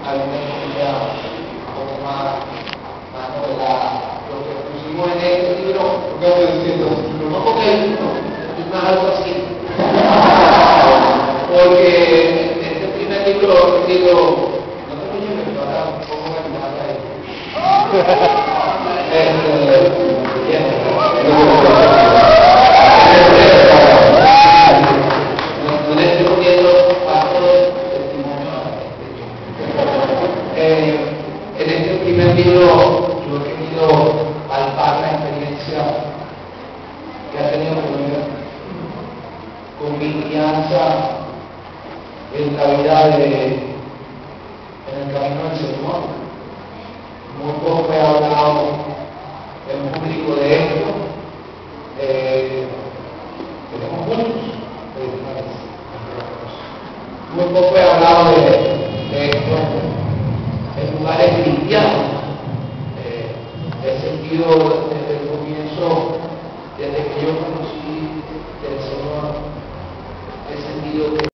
alguna historia un poco más novelada. Lo que pusimos en este libro, ¿por qué estoy diciendo este libro? No porque hay uno, es más algo así. Porque este primer libro he escrito, no te lo lleves, pero ahora pongo una mirada ahí. No le estoy poniendo pasos de testimonio a la gente. En este primer libro yo he querido palpar la experiencia que ha tenido con mi crianza en la vida en el camino del Señor. Muy poco he hablado en público de esto. Tenemos juntos. Muy poco he hablado de esto en lugares cristianos. He sentido desde el comienzo, desde que yo conocí